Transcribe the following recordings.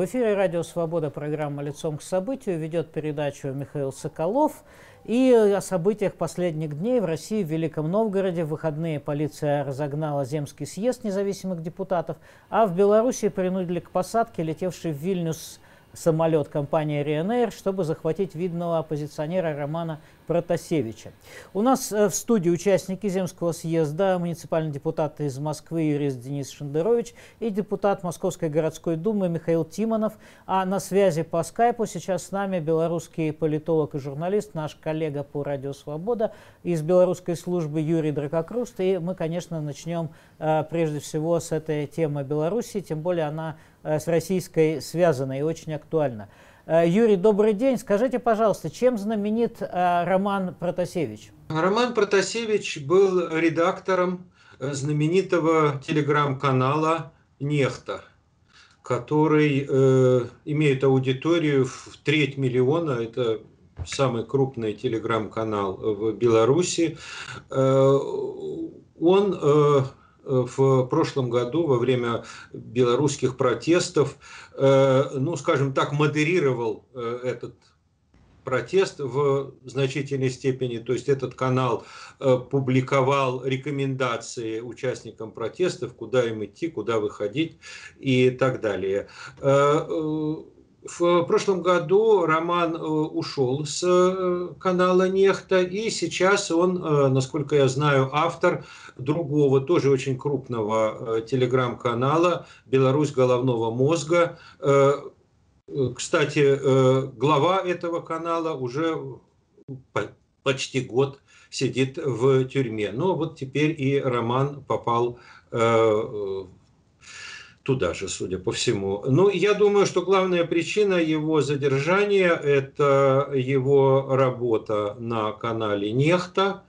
В эфире «Радио Свобода», программа «Лицом к событию», ведет передачу Михаил Соколов. И о событиях последних дней в России, в Великом Новгороде. В выходные полиция разогнала Земский съезд независимых депутатов, а в Беларуси принудили к посадке летевший в Вильнюс самолет компании Ryanair, чтобы захватить видного оппозиционера Романа Протасевича. У нас в студии участники Земского съезда, муниципальный депутат из Москвы юрист Денис Шендерович и депутат Московской городской думы Михаил Тимонов. А на связи по скайпу сейчас с нами белорусский политолог и журналист, наш коллега по «Радио Свобода» из белорусской службы Юрий Дракокруст. И мы, конечно, начнем прежде всего с этой темы Беларуси, тем более она с российской связана и очень актуальна. Юрий, добрый день. Скажите, пожалуйста, чем знаменит Роман Протасевич? Роман Протасевич был редактором знаменитого телеграм-канала «Нехта», который имеет аудиторию в 3 миллиона. Это самый крупный телеграм-канал в Беларуси. Он в прошлом году во время белорусских протестов, ну, скажем так, модерировал этот протест в значительной степени. То есть этот канал публиковал рекомендации участникам протестов, куда им идти, куда выходить и так далее. В прошлом году Роман ушел с канала «Нехта», и сейчас он, насколько я знаю, автор другого, тоже очень крупного телеграм-канала «Беларусь головного мозга». Кстати, глава этого канала уже почти год сидит в тюрьме. Но вот теперь и Роман попал туда же, судя по всему. Ну, я думаю, что главная причина его задержания – это его работа на канале «Нехта».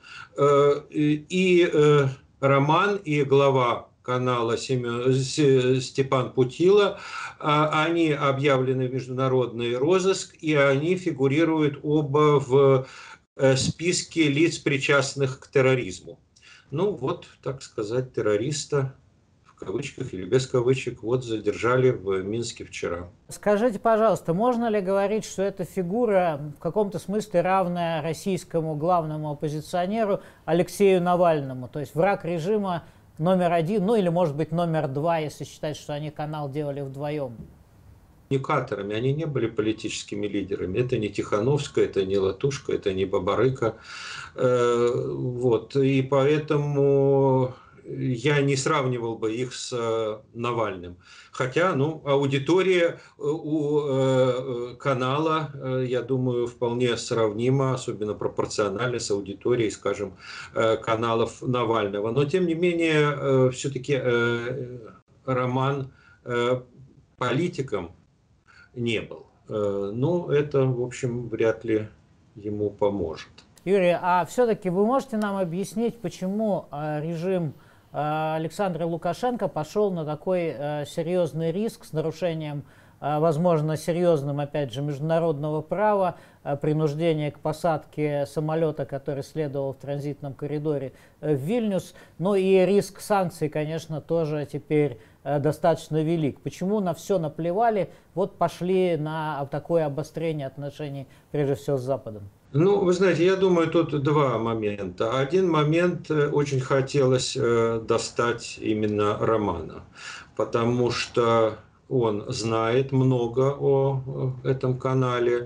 И Роман, и глава канала Степан Путила, они объявлены в международный розыск, и они фигурируют оба в списке лиц, причастных к терроризму. Ну, вот, так сказать, террориста, в кавычках или без кавычек, вот задержали в Минске вчера. Скажите, пожалуйста, можно ли говорить, что эта фигура в каком-то смысле равная российскому главному оппозиционеру Алексею Навальному, то есть враг режима №1, ну или, может быть, №2, если считать, что они канал делали вдвоем? Коммуникаторами, они не были политическими лидерами. Это не Тихановская, это не Латушка, это не Бабарыка. Вот. И поэтому я не сравнивал бы их с Навальным. Хотя, ну, аудитория у канала, я думаю, вполне сравнима, особенно пропорционально с аудиторией, скажем, каналов Навального. Но, тем не менее, все-таки Роман политиком не был. Ну, это, в общем, вряд ли ему поможет. Юрий, а все-таки вы можете нам объяснить, почему режим Александра Лукашенко пошел на такой серьезный риск с нарушением, возможно, серьезным, опять же, международного права, принуждение к посадке самолета, который следовал в транзитном коридоре в Вильнюс, но и риск санкций, конечно, тоже теперь достаточно велик. Почему на все наплевали, вот пошли на такое обострение отношений, прежде всего, с Западом? Ну, вы знаете, я думаю, тут два момента. Один момент очень хотелось достать именно Романа, потому что он знает много о этом канале.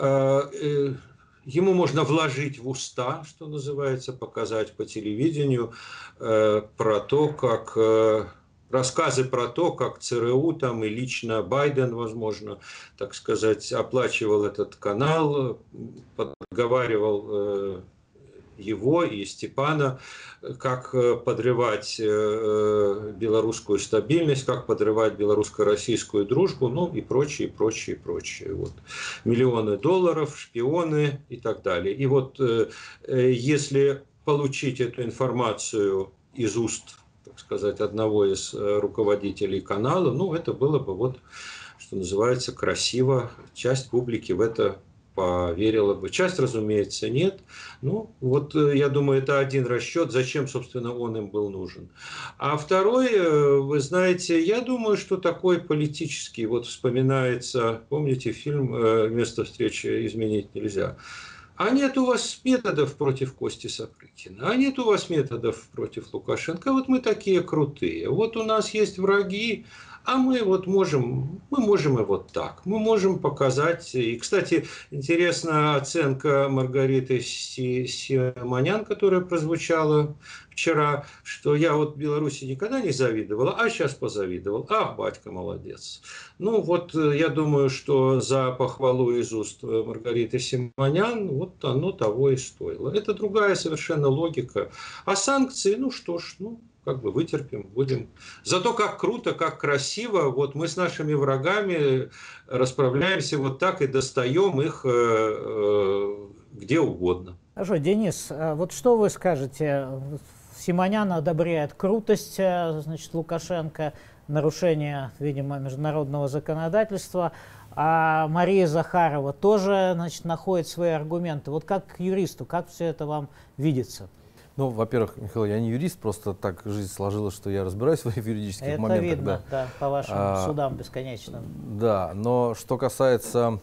Ему можно вложить в уста, что называется, показать по телевидению про то, как рассказы про то, как ЦРУ там и лично Байден, возможно, так сказать, оплачивал этот канал, подговаривал его и Степана, как подрывать белорусскую стабильность, как подрывать белорусско-российскую дружбу, ну и прочее, прочее, прочее. Вот. Миллионы долларов, шпионы и так далее. И вот если получить эту информацию из уст, так сказать, одного из руководителей канала, ну, это было бы, вот, что называется, красиво. Часть публики в это поверила бы. Часть, разумеется, нет. Ну, вот я думаю, это один расчет, зачем, собственно, он им был нужен. А второй, вы знаете, я думаю, что такой политический, вот вспоминается, помните фильм «Место встречи изменить нельзя». А нет у вас методов против Кости Сапрыкина, а нет у вас методов против Лукашенко. Вот мы такие крутые. Вот у нас есть враги, а мы вот можем и вот так. Мы можем показать. И, кстати, интересна оценка Маргариты Симонян, которая прозвучала вчера, что я вот Беларуси никогда не завидовала, а сейчас позавидовал. Ах, батька, молодец. Ну вот я думаю, что за похвалу из уст Маргариты Симонян вот оно того и стоило. Это другая совершенно логика. А санкции, ну что ж, ну как бы вытерпим, будем. Зато как круто, как красиво, вот мы с нашими врагами расправляемся вот так и достаем их где угодно. Хорошо, Денис, вот что вы скажете? Симонян одобряет крутость, значит, Лукашенко, нарушение, видимо, международного законодательства, а Мария Захарова тоже, значит, находит свои аргументы. Вот как юристу, как все это вам видится? Ну, во-первых, Михаил, я не юрист, просто так жизнь сложилась, что я разбираюсь в юридических это моментах. Это видно, да, по вашим судам бесконечным. Да, но что касается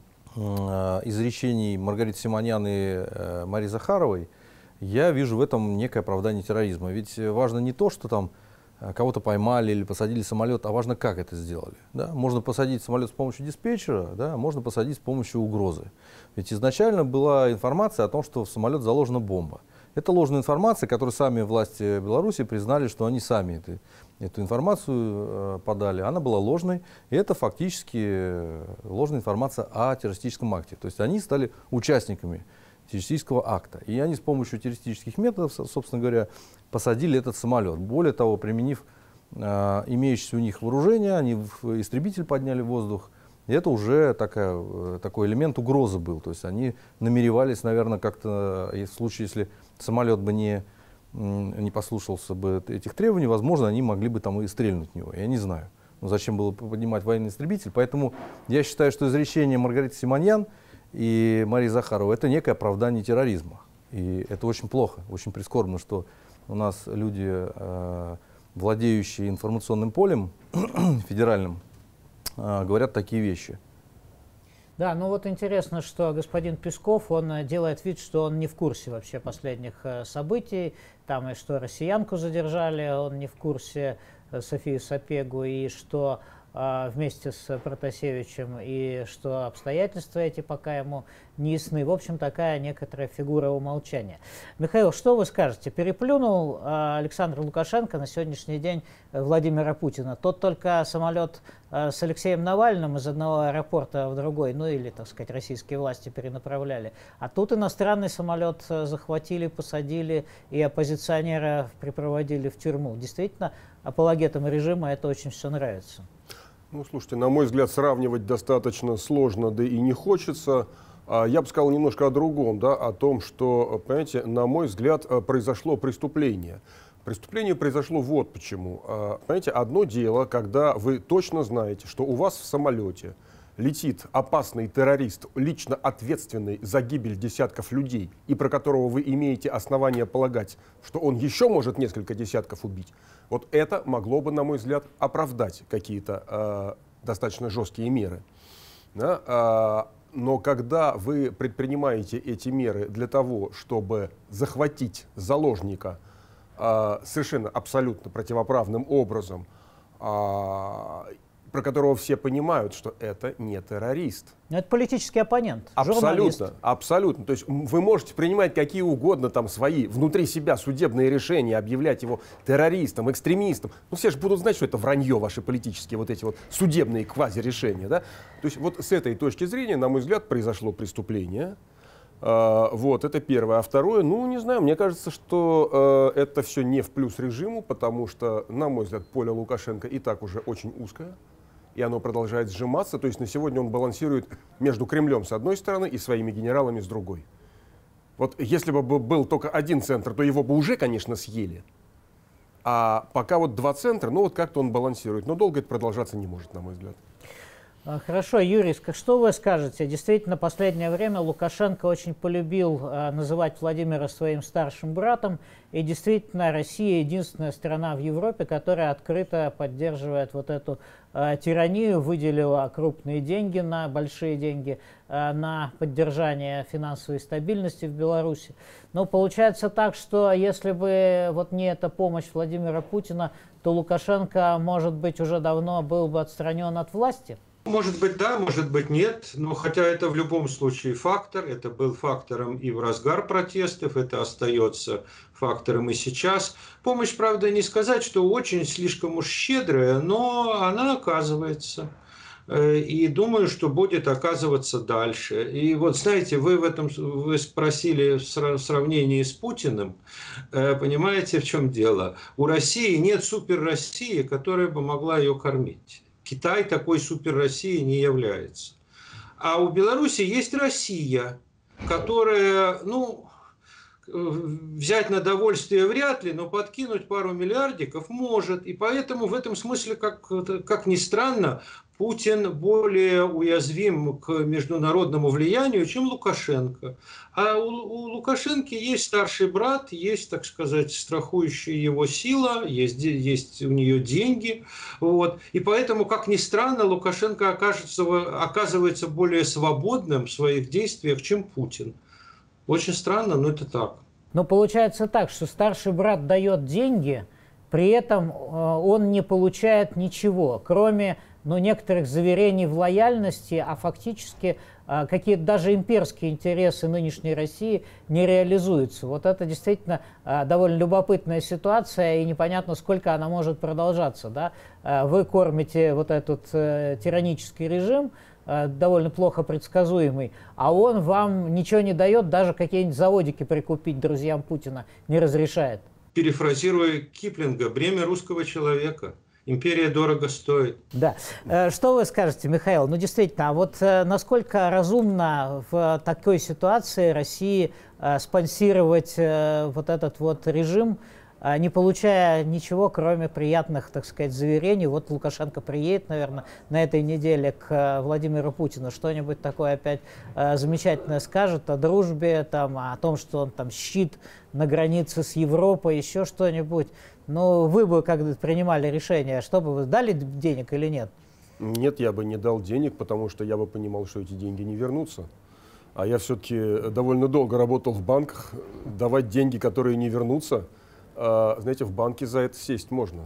изречений Маргариты Симонян и Марии Захаровой, я вижу в этом некое оправдание терроризма. Ведь важно не то, что там кого-то поймали или посадили самолет, а важно, как это сделали. Да? Можно посадить самолет с помощью диспетчера, да? Можно посадить с помощью угрозы. Ведь изначально была информация о том, что в самолет заложена бомба. Это ложная информация, которую сами власти Беларуси признали, что они сами эту информацию подали. Она была ложной, и это фактически ложная информация о террористическом акте. То есть они стали участниками террористического акта. И они с помощью террористических методов, собственно говоря, посадили этот самолет. Более того, применив имеющееся у них вооружение, они истребитель подняли в воздух. И это уже такой элемент угрозы был. То есть они намеревались, наверное, как-то, в случае, если самолет бы не послушался бы этих требований, возможно, они могли бы там и стрельнуть в него. Я не знаю. Но зачем было поднимать военный истребитель? Поэтому я считаю, что изречение Маргариты Симонян и Марии Захаровой — это некое оправдание терроризма. И это очень плохо, очень прискорбно, что у нас люди, владеющие информационным полем федеральным, говорят такие вещи. Да, ну вот интересно, что господин Песков, он делает вид, что он не в курсе вообще последних событий, там и что россиянку задержали, он не в курсе, Софию Сапегу, и что вместе с Протасевичем, и что обстоятельства эти пока ему не ясны. В общем, такая некоторая фигура умолчания. Михаил, что вы скажете? Переплюнул Александр Лукашенко на сегодняшний день Владимира Путина. Тот только самолет с Алексеем Навальным из одного аэропорта в другой, ну или, так сказать, российские власти перенаправляли. А тут иностранный самолет захватили, посадили и оппозиционера припроводили в тюрьму. Действительно, апологетам режима это очень все нравится. Ну, слушайте, на мой взгляд, сравнивать достаточно сложно, да и не хочется. Я бы сказал немножко о другом, да, о том, что, понимаете, на мой взгляд, произошло преступление. Преступление произошло вот почему. Понимаете, одно дело, когда вы точно знаете, что у вас в самолете летит опасный террорист, лично ответственный за гибель десятков людей, и про которого вы имеете основания полагать, что он еще может несколько десятков убить. Вот это могло бы, на мой взгляд, оправдать какие-то достаточно жесткие меры. Да? Но когда вы предпринимаете эти меры для того, чтобы захватить заложника совершенно абсолютно противоправным образом, про которого все понимают, что это не террорист. Но это политический оппонент, абсолютно, журналист. Абсолютно. То есть вы можете принимать какие угодно там свои внутри себя судебные решения, объявлять его террористом, экстремистом. Ну все же будут знать, что это вранье, ваши политические вот эти вот судебные квази-решения. Да? То есть вот с этой точки зрения, на мой взгляд, произошло преступление. Вот, это первое. А второе, ну, не знаю, мне кажется, что это все не в плюс режиму, потому что, на мой взгляд, поле Лукашенко и так уже очень узкое, и оно продолжает сжиматься. То есть на сегодня он балансирует между Кремлем с одной стороны и своими генералами с другой. Вот если бы был только один центр, то его бы уже, конечно, съели. А пока вот два центра, ну вот как-то он балансирует. Но долго это продолжаться не может, на мой взгляд. Хорошо, Юрий, что вы скажете? Действительно, в последнее время Лукашенко очень полюбил называть Владимира своим старшим братом, и действительно Россия единственная страна в Европе, которая открыто поддерживает вот эту тиранию, выделила крупные деньги, большие деньги на поддержание финансовой стабильности в Беларуси. Но получается так, что если бы вот не эта помощь Владимира Путина, то Лукашенко, может быть, уже давно был бы отстранен от власти? Может быть, да, может быть, нет. Но хотя это в любом случае фактор. Это был фактором и в разгар протестов, это остается фактором и сейчас. Помощь, правда, не сказать, что очень слишком уж щедрая, но она оказывается. И думаю, что будет оказываться дальше. И вот, знаете, вы спросили в сравнении с Путиным. Понимаете, в чем дело? У России нет супер-России, которая бы могла ее кормить. Китай такой супер-Россией не является. А у Беларуси есть Россия, которая, взять на довольствие вряд ли, но подкинуть пару миллиардиков может. И поэтому в этом смысле, как ни странно, Путин более уязвим к международному влиянию, чем Лукашенко. А у Лукашенко есть старший брат, есть, так сказать, страхующая его сила, есть у нее деньги. Вот. И поэтому, как ни странно, Лукашенко оказывается более свободным в своих действиях, чем Путин. Очень странно, но это так. Но получается так, что старший брат дает деньги, при этом он не получает ничего, кроме некоторых заверений в лояльности, а фактически какие-то даже имперские интересы нынешней России не реализуются. Вот это действительно довольно любопытная ситуация, и непонятно, сколько она может продолжаться. Да? Вы кормите вот этот тиранический режим, довольно плохо предсказуемый, а он вам ничего не дает, даже какие-нибудь заводики прикупить друзьям Путина не разрешает. Перефразируя Киплинга, бремя русского человека. Империя дорого стоит. Да. Что вы скажете, Михаил? Действительно, а вот насколько разумно в такой ситуации России спонсировать вот этот вот режим, не получая ничего, кроме приятных, так сказать, заверений? Вот Лукашенко приедет, наверное, на этой неделе к Владимиру Путину, что-нибудь такое опять замечательное скажет о дружбе, о том, что он там щит на границе с Европой, еще что-нибудь. Вы бы, когда принимали решение, что бы вы дали денег или нет? Нет, я бы не дал денег, потому что я бы понимал, что эти деньги не вернутся. А я все-таки довольно долго работал в банках. Давать деньги, которые не вернутся, знаете, в банке за это сесть можно.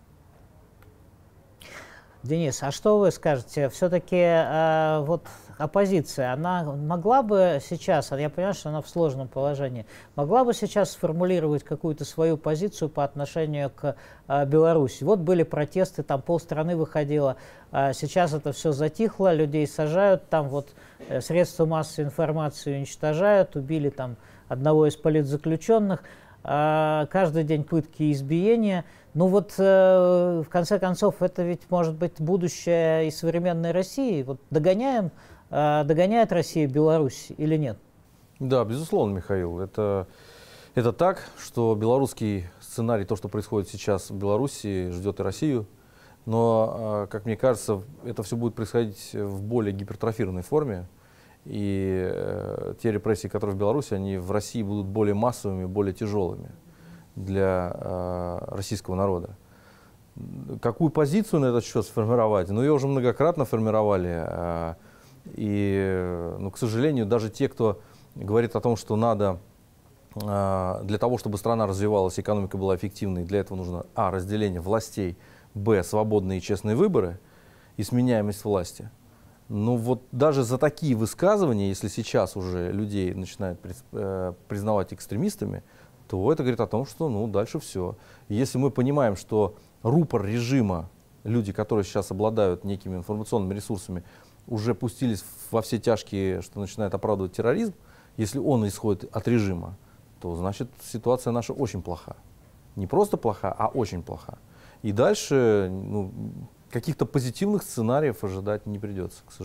Денис, а что вы скажете? Все-таки вот оппозиция, она могла бы сейчас, я понимаю, что она в сложном положении, могла бы сейчас сформулировать какую-то свою позицию по отношению к Беларуси? Вот были протесты, там полстраны выходило, сейчас это все затихло, людей сажают, там вот средства массовой информации уничтожают, убили там одного из политзаключенных. Каждый день пытки и избиения. В конце концов, это ведь может быть будущее и современной России. Вот догоняет Россия Беларусь или нет? Да, безусловно, Михаил. Это так, что белорусский сценарий, то, что происходит сейчас в Беларуси, ждет и Россию. Но, как мне кажется, это все будет происходить в более гипертрофированной форме. И те репрессии, которые в Беларуси, они в России будут более массовыми, более тяжелыми для российского народа. Какую позицию на этот счет сформировать? Ее уже многократно формировали. К сожалению, даже те, кто говорит о том, что надо для того, чтобы страна развивалась, экономика была эффективной, для этого нужно разделение властей, свободные и честные выборы и сменяемость власти. Даже за такие высказывания, если сейчас уже людей начинают признавать экстремистами, то это говорит о том, что дальше все. Если мы понимаем, что рупор режима, люди, которые сейчас обладают некими информационными ресурсами, уже пустились во все тяжкие, что начинает оправдывать терроризм, если он исходит от режима, то значит ситуация наша очень плоха. Не просто плоха, а очень плоха. И дальше каких-то позитивных сценариев ожидать не придется, к сожалению.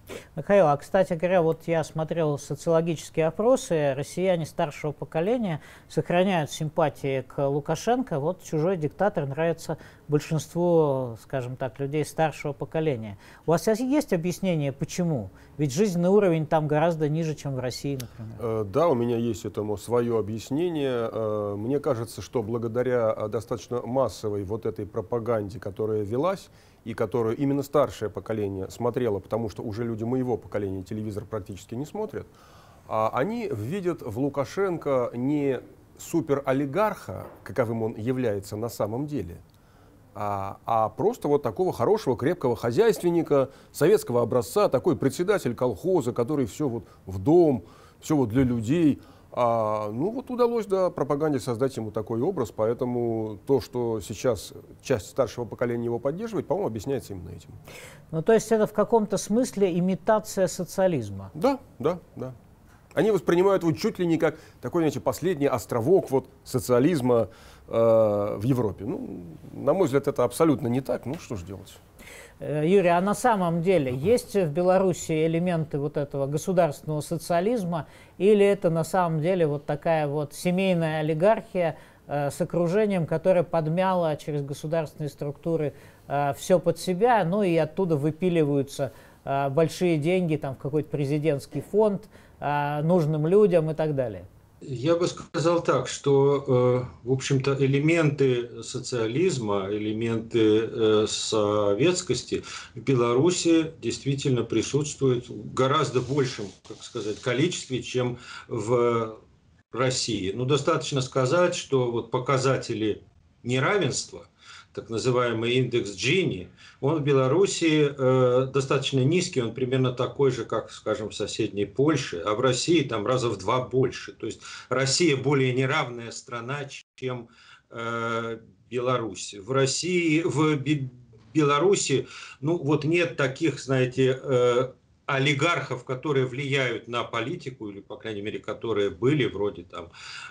Михаил, а, кстати говоря, вот я смотрел социологические опросы, россияне старшего поколения сохраняют симпатии к Лукашенко. Вот чужой диктатор нравится большинству, скажем так, людей старшего поколения. У вас есть объяснение, почему? Ведь жизненный уровень там гораздо ниже, чем в России, например. Да, у меня есть этому свое объяснение. Мне кажется, что благодаря достаточно массовой вот этой пропаганде, которая велась, и которую именно старшее поколение смотрело, потому что уже люди моего поколения телевизор практически не смотрят, они видят в Лукашенко не суперолигарха, каковым он является на самом деле, а просто вот такого хорошего, крепкого хозяйственника, советского образца, такой председатель колхоза, который все вот в дом, все вот для людей. Ну вот удалось, да, пропаганде создать ему такой образ, поэтому то, что сейчас часть старшего поколения его поддерживает, по-моему, объясняется именно этим. Ну то есть это в каком-то смысле имитация социализма? Да, да, да. Они воспринимают его чуть ли не как такой, знаете, последний островок вот социализма в Европе. Ну, на мой взгляд, это абсолютно не так. Ну, что же делать? Юрий, а на самом деле есть в Беларуси элементы вот этого государственного социализма, или это на самом деле вот такая вот семейная олигархия с окружением, которая подмяла через государственные структуры все под себя, ну и оттуда выпиливаются большие деньги там, в какой-то президентский фонд нужным людям и так далее? Я бы сказал так, что, в общем-то, элементы социализма, элементы советскости в Беларуси действительно присутствуют в гораздо большем, как сказать, количестве, чем в России. Ну, достаточно сказать, что вот показатели неравенства, так называемый индекс Джини, он в Беларуси достаточно низкий, он примерно такой же, как, скажем, в соседней Польше, а в России там раза в 2 больше. То есть Россия более неравная страна, чем Беларусь. В Беларуси, ну вот нет таких, знаете, олигархов, которые влияют на политику, или, по крайней мере, которые были, вроде там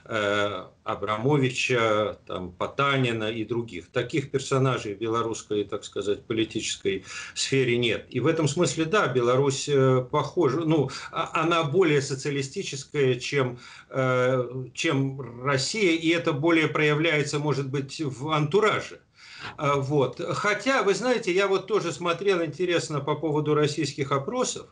Абрамовича, там, Потанина и других. Таких персонажей в белорусской, так сказать, политической сфере нет. И в этом смысле, да, Беларусь похожа, ну, она более социалистическая, чем Россия, и это более проявляется, может быть, в антураже. Вот. Хотя, вы знаете, я вот тоже смотрел, интересно, по поводу российских опросов.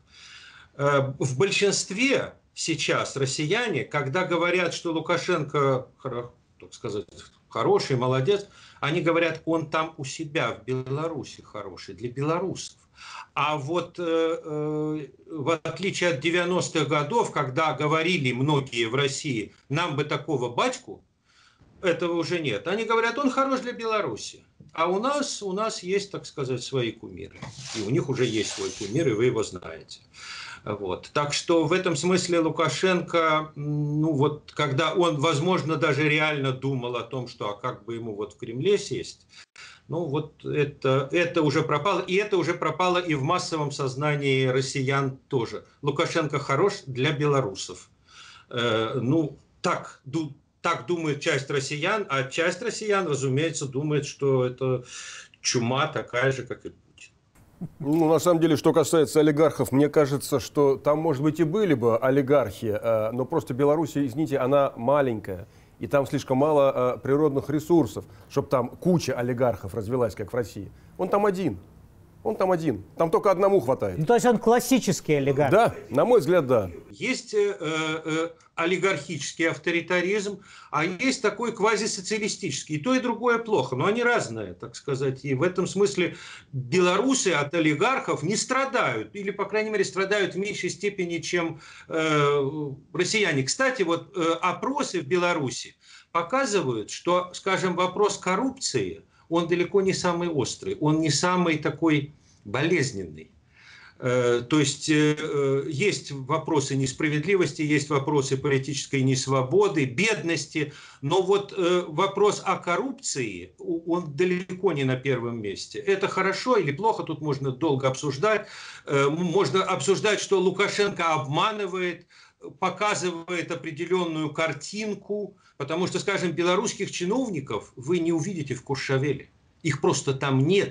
В большинстве сейчас россияне, когда говорят, что Лукашенко, так сказать, хороший, молодец, они говорят, он там у себя в Беларуси хороший, для белорусов. А вот в отличие от 90-х годов, когда говорили многие в России, нам бы такого батьку, этого уже нет. Они говорят, он хорош для Беларуси. А у нас есть, так сказать, свои кумиры. И у них уже есть свой кумир, и вы его знаете. Вот. Так что в этом смысле Лукашенко, ну вот, когда он, возможно, даже реально думал о том, что а как бы ему вот в Кремле сесть, ну вот это уже пропало. И это уже пропало и в массовом сознании россиян тоже. Лукашенко хорош для белорусов. Ну, так думает часть россиян, а часть россиян, разумеется, думает, что это чума такая же, как и Путин. Ну, на самом деле, что касается олигархов, мне кажется, что там, может быть, и были бы олигархи, но просто Беларусь, извините, она маленькая, и там слишком мало природных ресурсов, чтобы там куча олигархов развелась, как в России. Он там один. Он там один. Там только одному хватает. Ну, то есть он классический олигарх? Да, на мой взгляд, да. Есть олигархический авторитаризм, а есть такой квазисоциалистический. И то, и другое плохо, но они разные, так сказать. И в этом смысле белорусы от олигархов не страдают, или, по крайней мере, страдают в меньшей степени, чем россияне. Кстати, вот опросы в Беларуси показывают, что, скажем, вопрос коррупции, он далеко не самый острый, он не самый такой болезненный. То есть есть вопросы несправедливости, есть вопросы политической несвободы, бедности, но вот вопрос о коррупции, он далеко не на первом месте. Это хорошо или плохо, тут можно долго обсуждать. Можно обсуждать, что Лукашенко обманывает, показывает определенную картинку, потому что, скажем, белорусских чиновников вы не увидите в Куршавеле. Их просто там нет.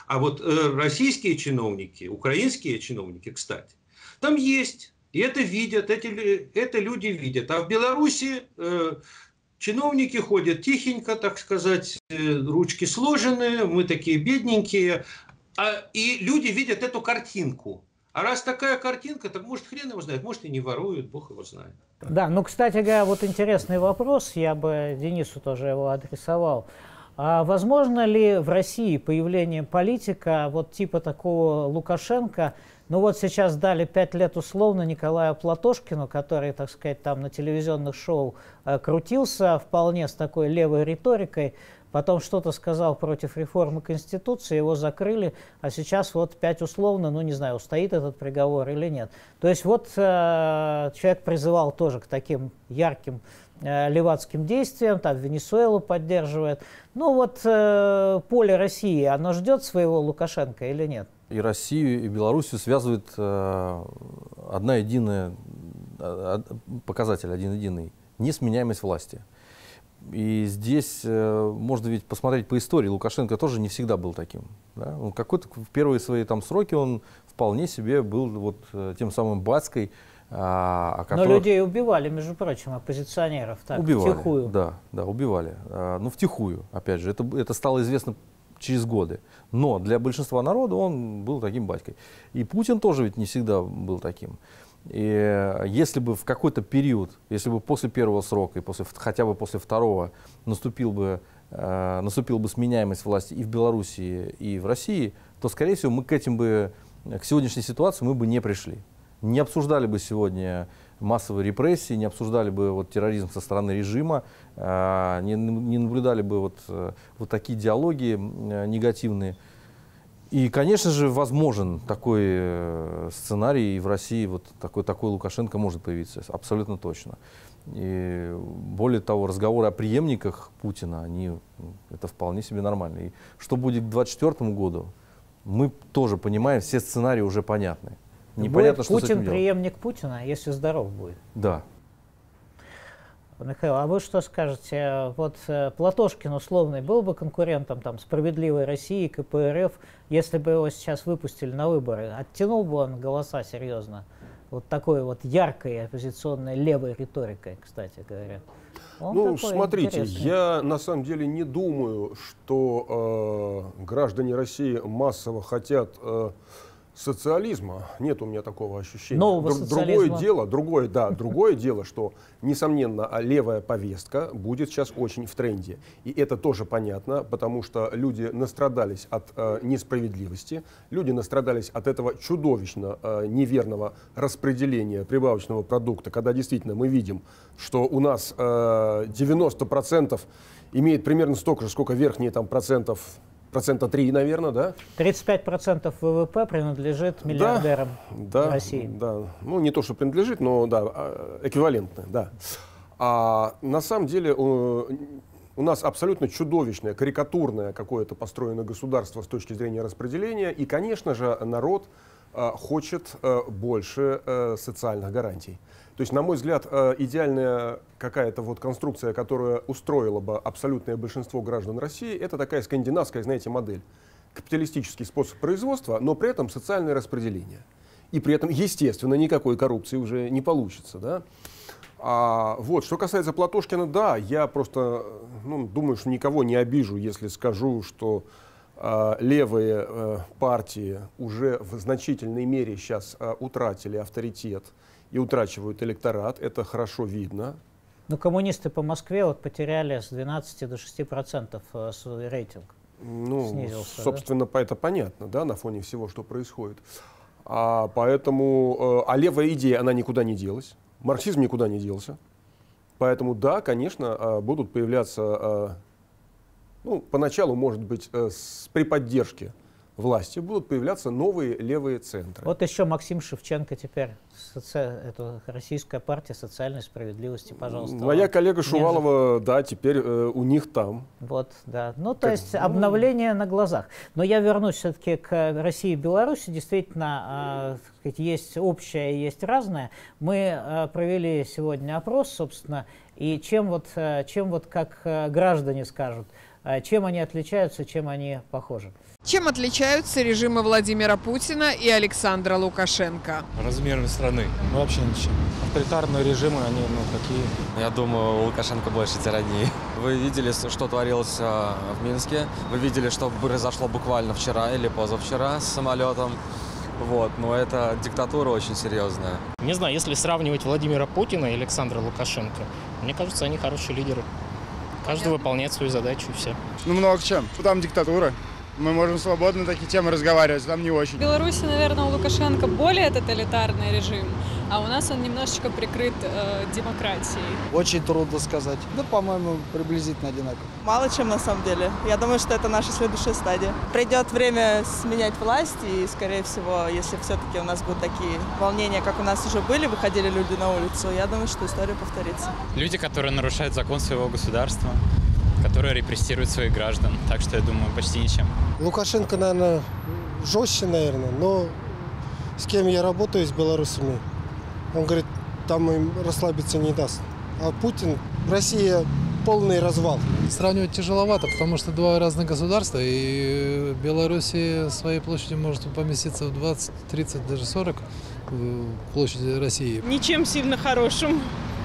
А вот российские чиновники, украинские чиновники, кстати, там есть. И это видят, это люди видят. А в Беларуси чиновники ходят тихенько, так сказать, ручки сложены, мы такие бедненькие. И люди видят эту картинку. А раз такая картинка, так может хрен его знает, может и не воруют, бог его знает. Да, ну, кстати говоря, вот интересный вопрос, я бы Денису тоже его адресовал. А возможно ли в России появление политика вот типа такого Лукашенко? Ну вот сейчас дали 5 лет условно Николаю Платошкину, который, так сказать, там на телевизионных шоу крутился вполне с такой левой риторикой, потом что-то сказал против реформы Конституции, его закрыли, а сейчас вот 5 условно, ну не знаю, устоит этот приговор или нет. То есть вот человек призывал тоже к таким ярким левацким действиям, там Венесуэлу поддерживает. Ну вот поле России, оно ждет своего Лукашенко или нет? И Россию, и Белоруссию связывает одна единая показатель, один единый – несменяемость власти. И здесь можно ведь посмотреть по истории. Лукашенко тоже не всегда был таким. Да? Он какой-то в первые свои там сроки он вполне себе был вот тем самым батькой. Но людей убивали, между прочим, оппозиционеров, так, убивали, втихую. Да, убивали. Ну, втихую, опять же. Это стало известно через годы. Но для большинства народа он был таким батькой. И Путин тоже ведь не всегда был таким. И если бы в какой-то период, если бы после первого срока и хотя бы после второго наступила бы сменяемость власти и в Белоруссии, и в России, то, скорее всего, мы к сегодняшней ситуации мы бы не пришли. Не обсуждали бы сегодня массовые репрессии, не обсуждали бы вот терроризм со стороны режима, не наблюдали бы вот такие диалоги негативные. И, конечно же, возможен такой сценарий, и в России вот такой Лукашенко может появиться, абсолютно точно. И более того, разговоры о преемниках Путина, это вполне себе нормально. И что будет к 2024 году, мы тоже понимаем, все сценарии уже понятны. Непонятно, будет Путин преемник Путина, если здоров будет? Да. Михаил, а вы что скажете? Вот Платошкин условный был бы конкурентом там «Справедливой России», КПРФ, если бы его сейчас выпустили на выборы? Оттянул бы он голоса серьезно? Вот такой вот яркой оппозиционной левой риторикой, кстати говоря. Ну, смотрите, интересный. Я на самом деле не думаю, что граждане России массово хотят социализма. Нет у меня такого ощущения. Другое дело, что, несомненно, левая повестка будет сейчас очень в тренде. И это тоже понятно, потому что люди настрадались от несправедливости, люди настрадались от этого чудовищно неверного распределения прибавочного продукта, когда действительно мы видим, что у нас 90% имеет примерно столько же, сколько верхние там процента 3, наверное, да? 35% ВВП принадлежит миллиардерам России. Да, ну не то, что принадлежит, но да, эквивалентно, да. А на самом деле у нас абсолютно чудовищное, карикатурное какое-то построено государство с точки зрения распределения, и, конечно же, народ хочет больше социальных гарантий. То есть, на мой взгляд, идеальная какая-то вот конструкция, которая устроила бы абсолютное большинство граждан России, это такая скандинавская, знаете, модель. Капиталистический способ производства, но при этом социальное распределение. И при этом, естественно, никакой коррупции уже не получится. Да? Вот, что касается Платошкина, да, я просто думаю, что никого не обижу, если скажу, что левые партии уже в значительной мере сейчас утратили авторитет и утрачивают электорат, это хорошо видно. Ну, коммунисты по Москве вот потеряли с 12 до 6% свой рейтинг. Ну, снизился, собственно, да? Это понятно, да, на фоне всего, что происходит. Поэтому, левая идея, она никуда не делась, марксизм никуда не делся. Поэтому, да, конечно, будут появляться, поначалу, может быть, при поддержке власти будут появляться новые левые центры. Вот еще Максим Шевченко теперь, это Российская партия социальной справедливости, пожалуйста. Моя коллега Шувалова, да, теперь у них там. Вот, да. Ну, то есть обновление на глазах. Но я вернусь все-таки к России и Беларуси. Действительно, есть общее, есть разное. Мы провели сегодня опрос, собственно, и чем как граждане скажут, Чем они отличаются, чем они похожи? Чем отличаются режимы Владимира Путина и Александра Лукашенко? Размерами страны. Ну, вообще ничем. Авторитарные режимы, они, такие. Я думаю, у Лукашенко больше тирании. Вы видели, что творилось в Минске. Вы видели, что произошло буквально вчера или позавчера с самолетом. Вот, но это диктатура очень серьезная. Не знаю, если сравнивать Владимира Путина и Александра Лукашенко, мне кажется, они хорошие лидеры. Каждый выполняет свою задачу и все. Много чем. Там диктатура. Мы можем свободно на такие темы разговаривать, там не очень. В Беларуси, наверное, у Лукашенко более тоталитарный режим, а у нас он немножечко прикрыт демократией. Очень трудно сказать. Да, по-моему, приблизительно одинаково. Мало чем на самом деле. Я думаю, что это наша следующая стадия. Придет время сменять власть, и, скорее всего, если все-таки у нас будут такие волнения, как у нас уже были, выходили люди на улицу, я думаю, что история повторится. Люди, которые нарушают закон своего государства, которые репрессируют своих граждан. Так что, я думаю, почти ничем. Лукашенко, наверное, жестче, наверное, но с кем я работаю, с белорусами, он говорит, там им расслабиться не даст. А Путин, Россия полный развал. Сравнивать тяжеловато, потому что два разных государства, и Беларусь своей площадью может поместиться в 20, 30, даже 40 площади России. Ничем сильно хорошим.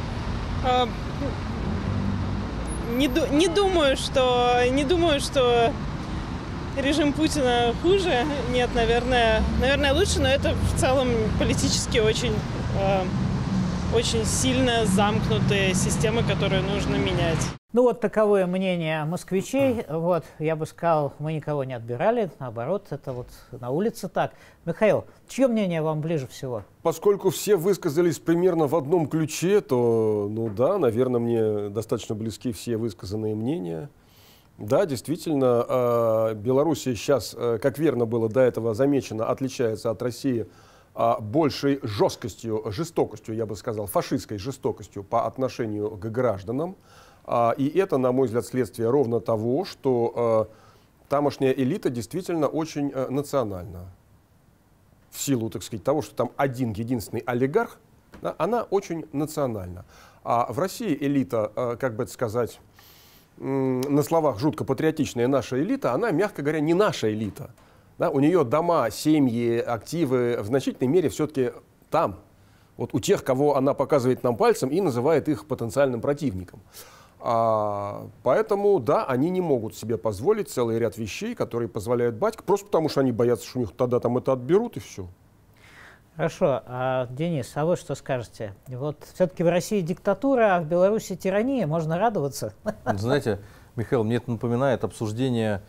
Не думаю, что режим Путина хуже. Нет, наверное, лучше, но это в целом политически очень сильно замкнутые системы, которые нужно менять. Ну вот таковое мнение москвичей. Вот, я бы сказал, мы никого не отбирали, наоборот, это вот на улице так. Михаил, чье мнение вам ближе всего? Поскольку все высказались примерно в одном ключе, то, да, наверное, мне достаточно близки все высказанные мнения. Да, действительно, Белоруссия сейчас, как верно было до этого замечено, отличается от России большей жестокостью, я бы сказал, фашистской жестокостью по отношению к гражданам. И это, на мой взгляд, следствие ровно того, что тамошняя элита действительно очень национальна. В силу, так сказать, того, что там один единственный олигарх, да, она очень национальна. А в России элита, как бы это сказать, на словах жутко патриотичная наша элита, она, мягко говоря, не наша элита. Да, у нее дома, семьи, активы в значительной мере все-таки там. Вот у тех, кого она показывает нам пальцем и называет их потенциальным противником. Поэтому, да, они не могут себе позволить целый ряд вещей, которые позволяют батька, просто потому что они боятся, что у них тогда там это отберут, и все. Хорошо. Денис, а вы что скажете? Вот все-таки в России диктатура, а в Беларуси тирания. Можно радоваться? Знаете, Михаил, мне это напоминает обсуждение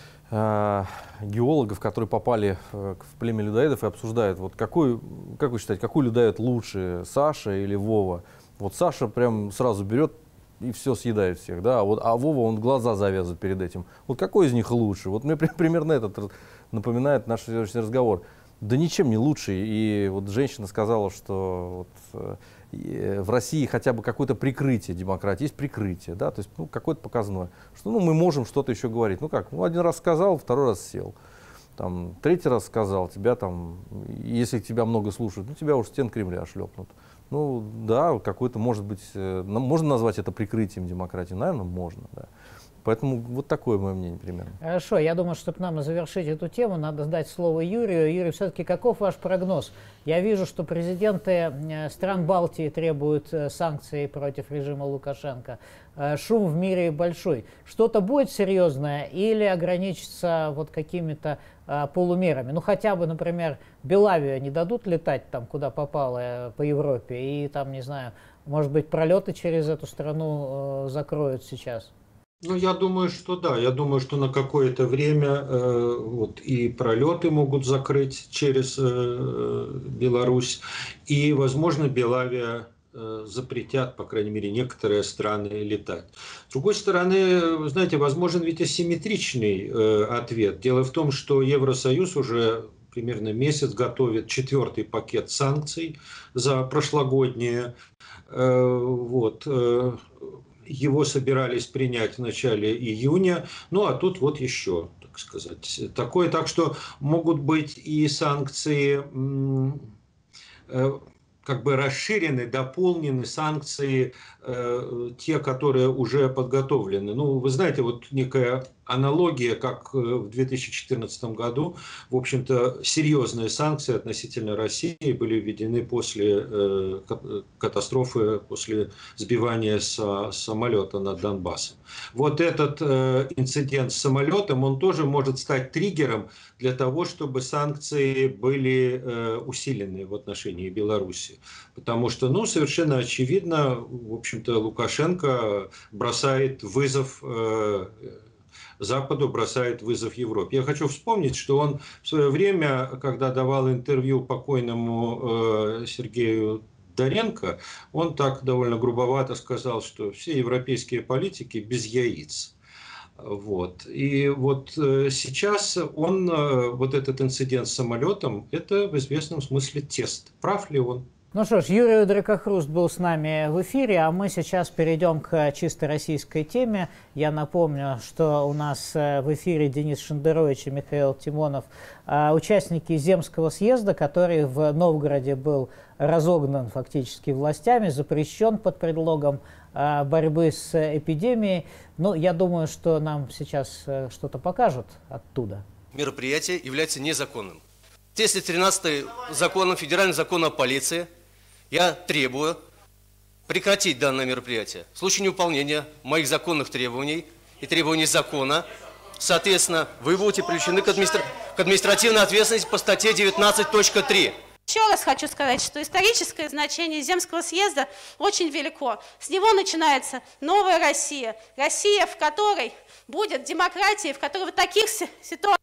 геологов, которые попали в племя людоедов и обсуждают, вот как вы считаете, какой людоед лучше, Саша или Вова? Вот Саша прям сразу берет и все съедает всех, да, а Вова, он глаза завязывает перед этим. Вот какой из них лучше? Вот мне примерно этот напоминает наш сегодняшний разговор. Да ничем не лучше. И вот женщина сказала, что вот, в России хотя бы какое-то прикрытие демократии, есть прикрытие, да, то есть какое-то показное, что мы можем что-то еще говорить. Один раз сказал, второй раз сел. Там, третий раз сказал, тебя там, если тебя много слушают, тебя уж стен Кремля шлепнут. Да, какой-то, может быть, можно назвать это прикрытием демократии? Наверное, можно, да. Поэтому вот такое мое мнение примерно. Хорошо, я думаю, чтобы нам завершить эту тему, надо дать слово Юрию. Юрий, все-таки каков ваш прогноз? Я вижу, что президенты стран Балтии требуют санкций против режима Лукашенко. Шум в мире большой. Что-то будет серьезное или ограничится вот какими-то полумерами? Хотя бы, например, Белавию не дадут летать там, куда попало, по Европе, и там, не знаю, может быть, пролеты через эту страну закроют сейчас? Я думаю, что да. Я думаю, что на какое-то время и пролеты могут закрыть через Беларусь, и, возможно, Белавия запретят, по крайней мере, некоторые страны летать. С другой стороны, вы знаете, возможен ведь асимметричный ответ. Дело в том, что Евросоюз уже примерно месяц готовит 4-й пакет санкций за прошлогодние. Его собирались принять в начале июня, а тут вот еще, так сказать, такое. Так что могут быть и санкции, как бы расширены, дополнены санкции, те, которые уже подготовлены. Ну, вы знаете, вот некая аналогия, как в 2014 году, в общем-то, серьезные санкции относительно России были введены после катастрофы, после сбивания самолета над Донбассом. Вот этот инцидент с самолетом, он тоже может стать триггером для того, чтобы санкции были усилены в отношении Беларуси. Потому что, ну, совершенно очевидно, в общем-то, Лукашенко бросает вызов Западу, бросает вызов Европе. Я хочу вспомнить, что он в свое время, когда давал интервью покойному Сергею Доренко, он так довольно грубовато сказал, что все европейские политики без яиц. Вот. И вот сейчас он, вот этот инцидент с самолетом, это в известном смысле тест. Прав ли он? Ну что ж, Юрий Дракохруст был с нами в эфире, а мы сейчас перейдем к чисто российской теме. Я напомню, что у нас в эфире Денис Шендерович и Михаил Тимонов, участники Земского съезда, который в Новгороде был разогнан фактически властями, запрещен под предлогом борьбы с эпидемией. Ну, я думаю, что нам сейчас что-то покажут оттуда. Мероприятие является незаконным. Если 13-й законом, федеральным законом о полиции, я требую прекратить данное мероприятие. В случае невыполнения моих законных требований и требований закона, соответственно, вы будете привлечены к административной ответственности по статье 19.3. Еще раз хочу сказать, что историческое значение Земского съезда очень велико. С него начинается новая Россия. Россия, в которой будет демократия, в которой в таких ситуациях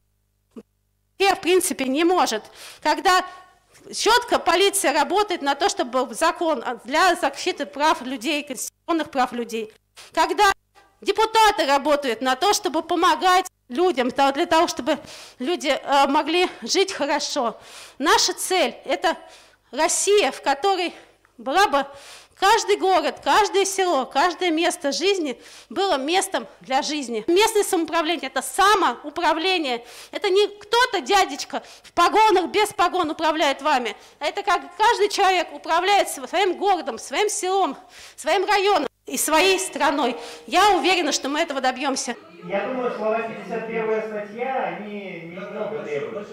в принципе не может. Когда четко полиция работает на то, чтобы был закон для защиты прав людей, конституционных прав людей. Когда депутаты работают на то, чтобы помогать людям, для того, чтобы люди могли жить хорошо. Наша цель – это Россия, в которой была бы каждый город, каждое село, каждое место жизни было местом для жизни. Местное самоуправление – это самоуправление. Это не кто-то, дядечка, в погонах, без погон управляет вами. А это как каждый человек управляет своим городом, своим селом, своим районом и своей страной. Я уверена, что мы этого добьемся. Я думаю, слова 51 статья, они немного требуют.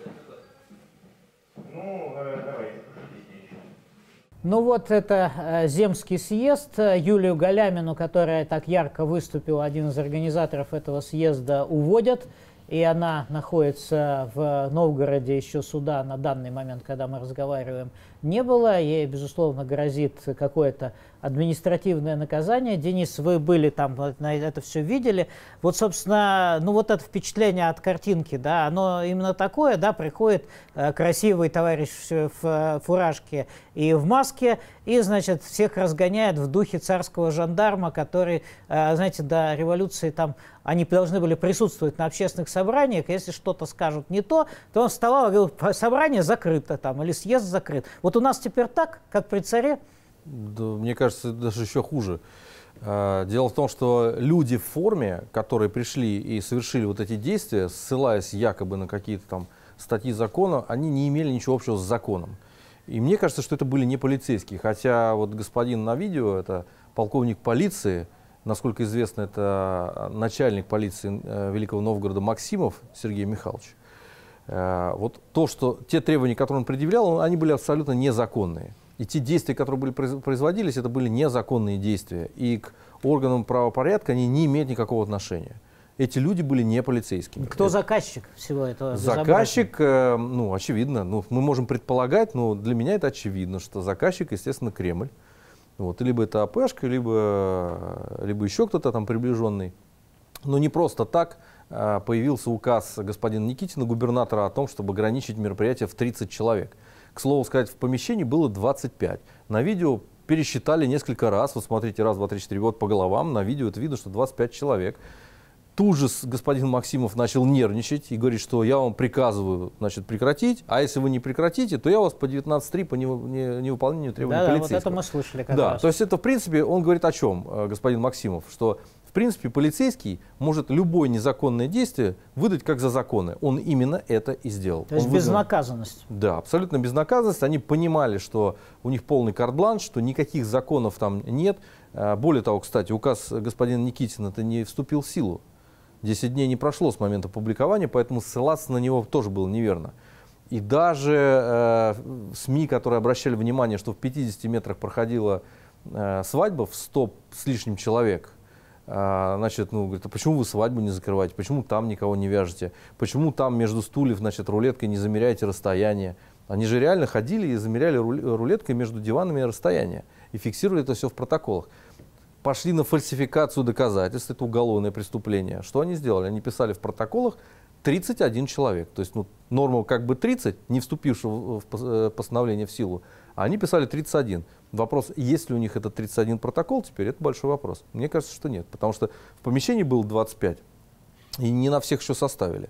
Ну, давайте. Ну вот это Земский съезд. Юлию Галямину, которая так ярко выступила, один из организаторов этого съезда, уводят. И она находится в Новгороде, еще суда на данный момент, когда мы разговариваем, не было. Ей, безусловно, грозит какое-то административное наказание. Денис, вы были там, это все видели. Вот, собственно, ну вот это впечатление от картинки, да, оно именно такое, да, приходит красивый товарищ в фуражке и в маске, и, значит, всех разгоняет в духе царского жандарма, который, знаете, до революции там, они должны были присутствовать на общественных собраниях, если что-то скажут не то, то он вставал и говорил, собрание закрыто там, или съезд закрыт. Вот у нас теперь так, как при царе? Да, мне кажется, даже еще хуже. Дело в том, что люди в форме, которые пришли и совершили вот эти действия, ссылаясь якобы на какие-то там статьи закона, они не имели ничего общего с законом. И мне кажется, что это были не полицейские, хотя вот господин на видео, это полковник полиции, насколько известно, это начальник полиции Великого Новгорода Максимов Сергей Михайлович. Вот то, что те требования, которые он предъявлял, они были абсолютно незаконные. И те действия, которые были производились, это были незаконные действия. И к органам правопорядка они не имеют никакого отношения. Эти люди были не полицейскими. Кто заказчик всего этого? Заказчик, ну, очевидно, ну, мы можем предполагать, но для меня это очевидно, что заказчик, естественно, Кремль. Вот, либо это АПшка, либо еще кто-то там приближенный. Но не просто так появился указ господина Никитина, губернатора, о том, чтобы ограничить мероприятие в 30 человек. К слову сказать, в помещении было 25. На видео пересчитали несколько раз. Вот смотрите, раз, два, три, четыре, вот по головам. На видео это видно, что 25 человек. Тут же господин Максимов начал нервничать и говорит, что я вам приказываю, значит, прекратить, а если вы не прекратите, то я вас по 19.3 по невыполнению требований полицейского. Вот это мы слышали как да, раз. То есть это, в принципе, он говорит о чем, господин Максимов, что В принципе, полицейский может любое незаконное действие выдать как за законы. Он именно это и сделал. То есть безнаказанность. Да, абсолютно безнаказанность. Они понимали, что у них полный карт-бланш, что никаких законов там нет. Более того, кстати, указ господина Никитина-то не вступил в силу. 10 дней не прошло с момента публикования, поэтому ссылаться на него тоже было неверно. И даже СМИ, которые обращали внимание, что в 50 метрах проходила свадьба в 100 с лишним человек, значит, ну, говорит, а почему вы свадьбу не закрываете, почему там никого не вяжете, почему там между стульев, значит, рулеткой не замеряете расстояние. Они же реально ходили и замеряли рулеткой между диванами расстояние и фиксировали это все в протоколах. Пошли на фальсификацию доказательств, это уголовное преступление. Что они сделали? Они писали в протоколах 31 человек. То есть, ну, норма как бы 30, не вступившего в постановление в силу, а они писали 31. Вопрос, есть ли у них этот 31 протокол теперь, это большой вопрос. Мне кажется, что нет, потому что в помещении было 25, и не на всех еще составили.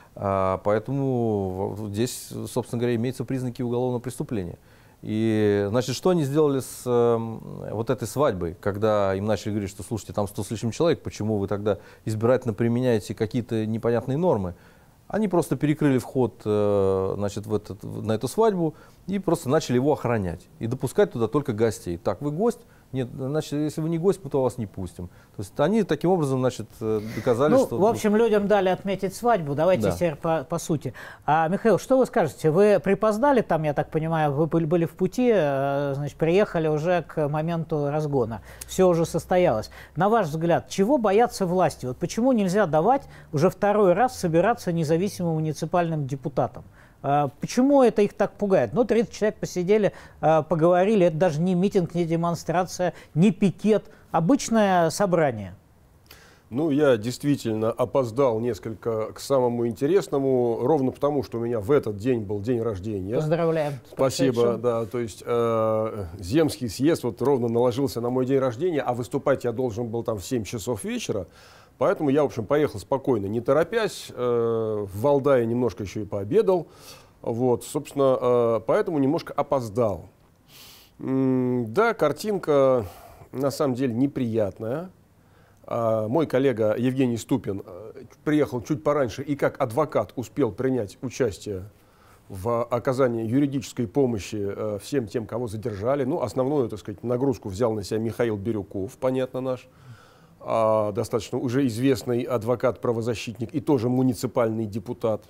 Поэтому здесь, собственно говоря, имеются признаки уголовного преступления. И, значит, что они сделали с вот этой свадьбой, когда им начали говорить, что, слушайте, там 100 с лишним человек, почему вы тогда избирательно применяете какие-то непонятные нормы? Они просто перекрыли вход, значит, на эту свадьбу и просто начали его охранять и допускать туда только гостей. Так, вы гость? Нет, значит, если вы не гость, мы то вас не пустим. То есть они таким образом, значит, доказали, ну, что... в общем, людям дали отметить свадьбу. Давайте да. теперь по сути. Михаил, что вы скажете? Вы припоздали там, я так понимаю, вы были в пути, значит, приехали уже к моменту разгона. Все уже состоялось. На ваш взгляд, чего боятся власти? Вот почему нельзя давать уже второй раз собираться независимым муниципальным депутатам? Почему это их так пугает? Ну, 30 человек посидели, поговорили. Это даже не митинг, не демонстрация, не пикет. Обычное собрание. Ну, я действительно опоздал несколько к самому интересному, ровно потому, что у меня в этот день был день рождения. Поздравляем. Спасибо, да. То есть Земский съезд вот ровно наложился на мой день рождения, а выступать я должен был там в 7 часов вечера. Поэтому я, в общем, поехал спокойно, не торопясь. В Валдае немножко еще и пообедал. Вот, собственно, поэтому немножко опоздал. Да, картинка на самом деле неприятная. Мой коллега Евгений Ступин приехал чуть пораньше и как адвокат успел принять участие в оказании юридической помощи всем тем, кого задержали. Ну, основную, так сказать, нагрузку взял на себя Михаил Бирюков, понятно, наш. Достаточно уже известный адвокат-правозащитник и тоже муниципальный депутат.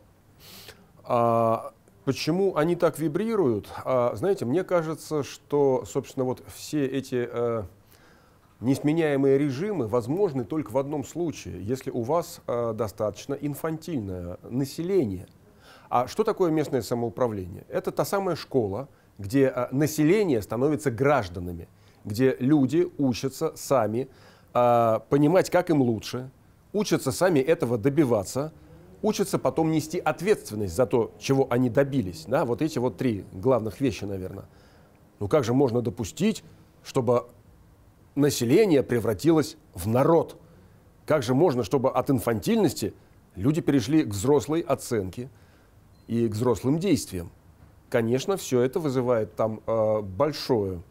Почему они так вибрируют? Знаете, мне кажется, что, собственно, вот все эти несменяемые режимы возможны только в одном случае, если у вас достаточно инфантильное население. А что такое местное самоуправление? Это та самая школа, где население становится гражданами, где люди учатся сами понимать, как им лучше, учатся сами этого добиваться, учатся потом нести ответственность за то, чего они добились. Да? Вот эти вот 3 главных вещи, наверное. Ну как же можно допустить, чтобы население превратилось в народ? Как же можно, чтобы от инфантильности люди перешли к взрослой оценке и к взрослым действиям? Конечно, все это вызывает там большое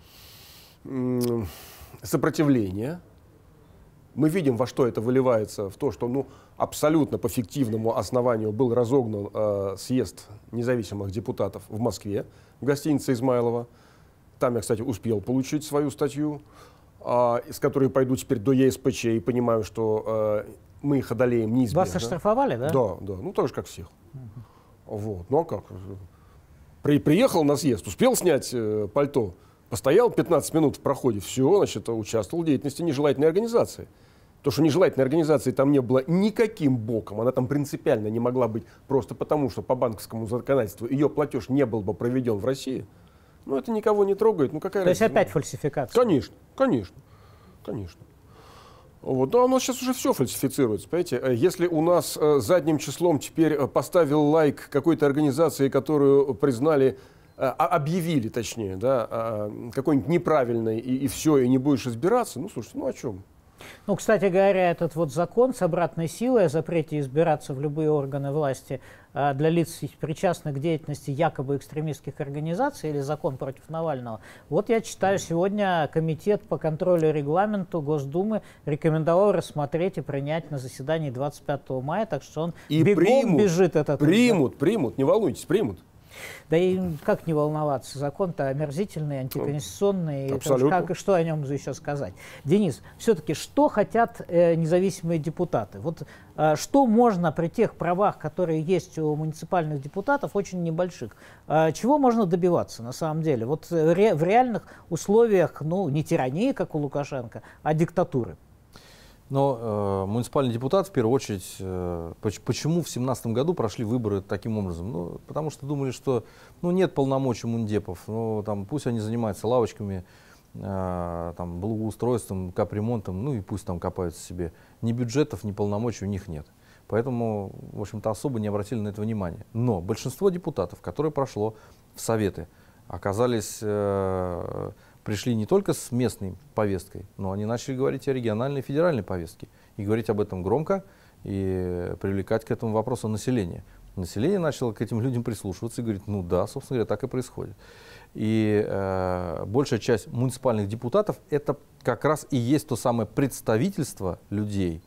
сопротивление. Мы видим, во что это выливается, в то, что ну, абсолютно по фиктивному основанию был разогнан съезд независимых депутатов в Москве, в гостинице Измайлова. Там я, кстати, успел получить свою статью, с которой пойду теперь до ЕСПЧ и понимаю, что мы их одолеем неизбежно. Вас оштрафовали, да? Да, да, ну так же, как всех. Вот. Ну а как? Приехал на съезд, успел снять пальто, постоял 15 минут в проходе, все, значит, участвовал в деятельности нежелательной организации. То, что нежелательной организации там не было никаким боком, она там принципиально не могла быть просто потому, что по банковскому законодательству ее платеж не был бы проведен в России, ну это никого не трогает. Ну, какая разница? То есть опять фальсификация? Конечно, конечно, конечно. Вот, да, у нас сейчас уже все фальсифицируется, понимаете? Если у нас задним числом теперь поставил лайк какой-то организации, которую признали, объявили, точнее, да, какой-нибудь неправильной, и все, и не будешь разбираться, ну, слушайте, ну о чем? Ну, кстати говоря, этот вот закон с обратной силой о запрете избираться в любые органы власти для лиц, причастных к деятельности якобы экстремистских организаций, или закон против Навального, вот я читаю, сегодня Комитет по контролю регламенту Госдумы рекомендовал рассмотреть и принять на заседании 25 мая, так что он и бегом бежит этот... Примут, не волнуйтесь, примут. Да и как не волноваться, закон-то омерзительный, антиконституционный, Абсолютно. что о нем еще сказать. Денис, все-таки что хотят независимые депутаты? Вот что можно при тех правах, которые есть у муниципальных депутатов, очень небольших, чего можно добиваться на самом деле? Вот в реальных условиях, ну, не тирании, как у Лукашенко, а диктатуры. Но муниципальный депутат, в первую очередь, почему в 2017 году прошли выборы таким образом? Ну, потому что думали, что нет полномочий мундепов, пусть они занимаются лавочками, благоустройством, капремонтом, и пусть там копаются себе. Ни бюджетов, ни полномочий у них нет. Поэтому, в общем-то, особо не обратили на это внимание. Но большинство депутатов, которые прошло в Советы, оказались... пришли не только с местной повесткой, но они начали говорить о региональной и федеральной повестке. И говорить об этом громко, и привлекать к этому вопросу население. Население начало к этим людям прислушиваться и говорит, ну да, собственно говоря, так и происходит. И большая часть муниципальных депутатов, это как раз и есть то самое представительство людей.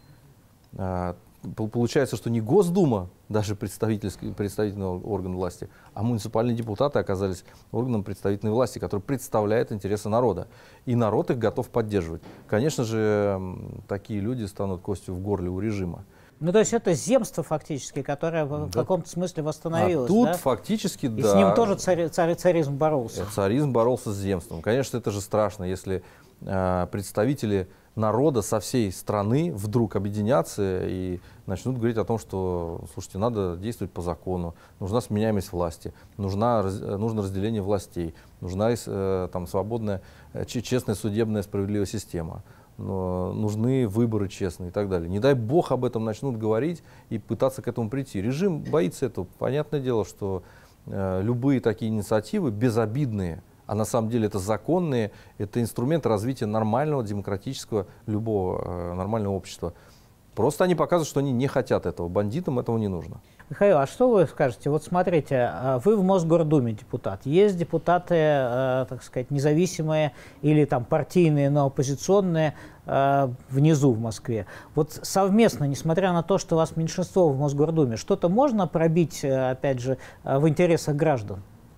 Получается, что не Госдума, даже представительный орган власти, а муниципальные депутаты оказались органом представительной власти, который представляет интересы народа. И народ их готов поддерживать. Конечно же, такие люди станут костью в горле у режима. Ну, то есть это земство фактически, которое в каком-то смысле восстановилось. А тут да? фактически, и с ним тоже царизм боролся. Царизм боролся с земством. Конечно, это же страшно, если представители народа со всей страны вдруг объединятся и начнут говорить о том, что, слушайте, надо действовать по закону, нужна сменяемость власти, нужно разделение властей, нужна свободная, честная судебная справедливая система, нужны выборы честные и так далее. Не дай бог об этом начнут говорить и пытаться к этому прийти. Режим боится этого. Понятное дело, что любые такие инициативы безобидные, а на самом деле это законные, это инструмент развития нормального, демократического, любого нормального общества. Просто они показывают, что они не хотят этого. Бандитам этого не нужно. Михаил, а что вы скажете? Вот смотрите, вы в Мосгордуме депутат. Есть депутаты, так сказать, независимые или там партийные, но оппозиционные внизу в Москве. Вот совместно, несмотря на то, что у вас меньшинство в Мосгордуме, что-то можно пробить, опять же, в интересах граждан?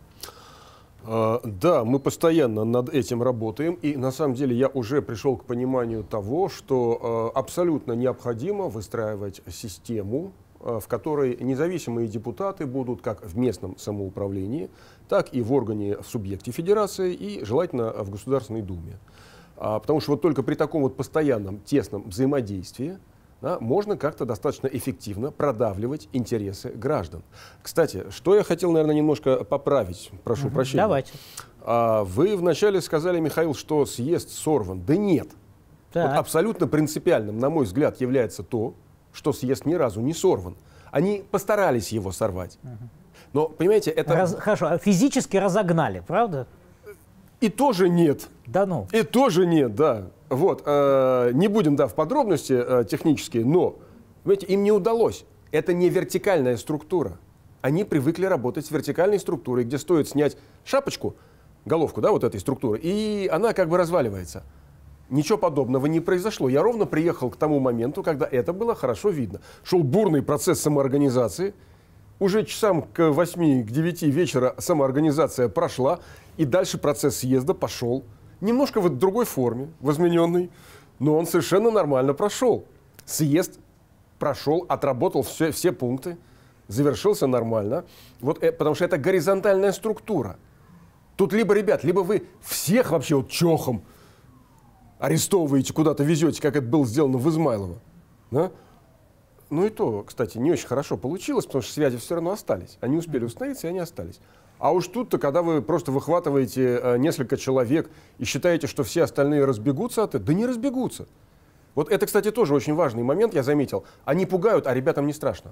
Да, мы постоянно над этим работаем, и на самом деле я уже пришел к пониманию того, что абсолютно необходимо выстраивать систему, в которой независимые депутаты будут как в местном самоуправлении, так и в органе, в субъекте федерации и желательно в Государственной Думе. Потому что вот только при таком вот постоянном тесном взаимодействии можно как-то достаточно эффективно продавливать интересы граждан. Кстати, что я хотел, наверное, немножко поправить, прошу прощения. Давайте. Вы вначале сказали, Михаил, что съезд сорван. Да нет. Вот абсолютно принципиальным, на мой взгляд, является то, что съезд ни разу не сорван. Они постарались его сорвать. Но, понимаете, это... Хорошо, физически разогнали, правда? И тоже нет. Да ну. И тоже нет, да. Вот, не будем, в подробности технические, но, понимаете, им не удалось. Это не вертикальная структура. Они привыкли работать с вертикальной структурой, где стоит снять шапочку, головку, вот этой структуры, и она как бы разваливается. Ничего подобного не произошло. Я ровно приехал к тому моменту, когда это было хорошо видно. Шел бурный процесс самоорганизации. Уже часам к 8, к 9 вечера самоорганизация прошла, и дальше процесс съезда пошел. Немножко в другой форме, в измененной, но он совершенно нормально прошел. Съезд прошел, отработал все пункты, завершился нормально. Вот, потому что это горизонтальная структура. Тут либо, ребят, либо вы всех вообще вот чохом арестовываете, куда-то везете, как это было сделано в Измайлово. Да? Ну и то, кстати, не очень хорошо получилось, потому что связи все равно остались. Они успели установиться, и они остались. А уж тут-то, когда вы просто выхватываете несколько человек и считаете, что все остальные разбегутся от этого, да не разбегутся. Вот это, кстати, тоже очень важный момент, я заметил. Они пугают, а ребятам не страшно.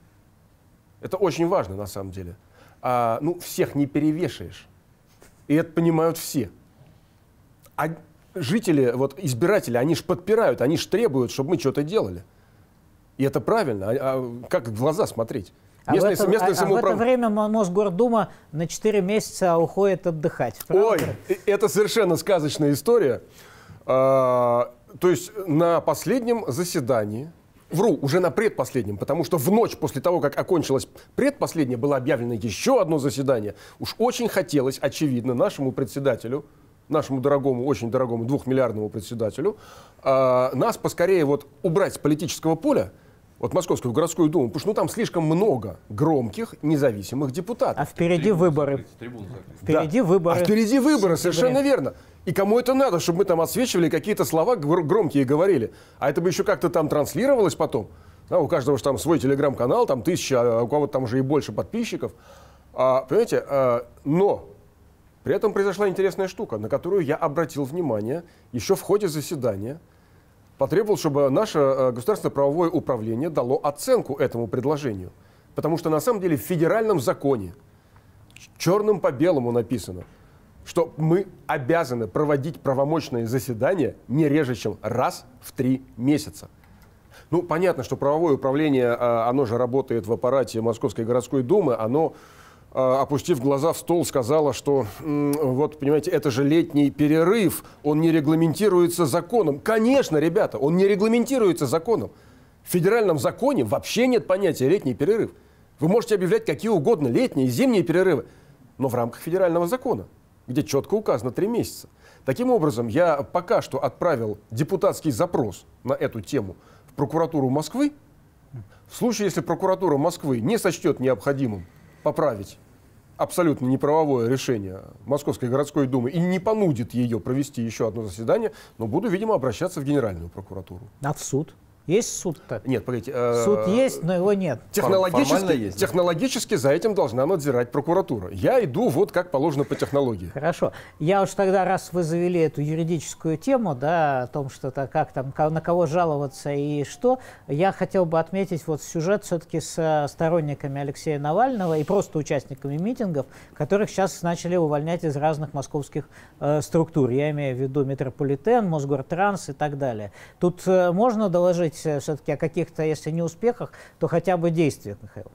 Это очень важно на самом деле. Всех не перевешаешь. И это понимают все. жители, вот избиратели, они ж подпирают, они ж требуют, чтобы мы что-то делали. И это правильно. Как в глаза смотреть? В это время Мосгордума на 4 месяца уходит отдыхать. Правда? Ой, это совершенно сказочная история. То есть на последнем заседании, уже на предпоследнем, потому что в ночь после того, как окончилось предпоследнее, было объявлено еще одно заседание. Уж очень хотелось, очевидно, нашему председателю, нашему дорогому, очень дорогому 2-миллиардному председателю, нас поскорее вот убрать с политического поля, вот Московскую городскую думу, потому что там слишком много громких независимых депутатов. А впереди выборы. Впереди выборы. А впереди выборы, совершенно верно. И кому это надо, чтобы мы там отсвечивали, какие-то слова громкие говорили. А это бы еще как-то там транслировалось потом. Да, у каждого же там свой телеграм-канал, там 1000, а у кого-то там уже и больше подписчиков. Понимаете, но при этом произошла интересная штука, на которую я обратил внимание еще в ходе заседания. Потребовал, чтобы наше государственное правовое управление дало оценку этому предложению. Потому что на самом деле в федеральном законе черным по белому написано, что мы обязаны проводить правомочные заседания не реже, чем раз в 3 месяца. Ну, понятно, что правовое управление, оно же работает в аппарате Московской городской думы, оно, опустив глаза в стол, сказала, что, вот, понимаете, это же летний перерыв, он не регламентируется законом. Конечно, ребята, он не регламентируется законом. В федеральном законе вообще нет понятия летний перерыв. Вы можете объявлять какие угодно летние и зимние перерывы, но в рамках федерального закона, где четко указано 3 месяца. Таким образом, я пока что отправил депутатский запрос на эту тему в прокуратуру Москвы. В случае, если прокуратура Москвы не сочтет необходимым поправить абсолютно неправовое решение Московской городской думы и не понудит ее провести еще одно заседание, но буду, видимо, обращаться в Генеральную прокуратуру. А в суд? Есть суд-то? Нет, погодите. Суд есть, но его нет. Технологически за этим должна надзирать прокуратура. Я иду вот как положено по технологии. Хорошо. Я уж тогда, раз вы завели эту юридическую тему, да, о том, что-то как там, на кого жаловаться и что, я хотел бы отметить вот сюжет все-таки с сторонниками Алексея Навального и просто участниками митингов, которых сейчас начали увольнять из разных московских структур. Я имею в виду Метрополитен, Мосгортранс и так далее. Тут можно доложить все-таки о каких-то, если не успехах, то хотя бы действиях, Михаил?